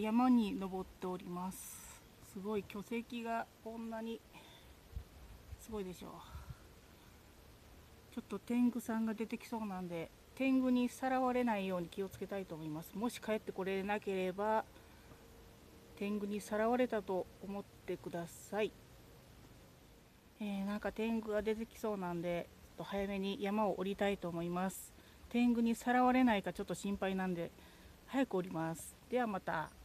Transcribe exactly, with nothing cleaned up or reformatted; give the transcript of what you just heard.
山に登っております。すごい巨石がこんなにすごいでしょう。ちょっと天狗さんが出てきそうなんで、天狗にさらわれないように気をつけたいと思います。もし帰ってこれなければ天狗にさらわれたと思ってください。えー、なんか天狗が出てきそうなんで、ちょっと早めに山を降りたいと思います。天狗にさらわれないかちょっと心配なんで早く降ります。ではまた。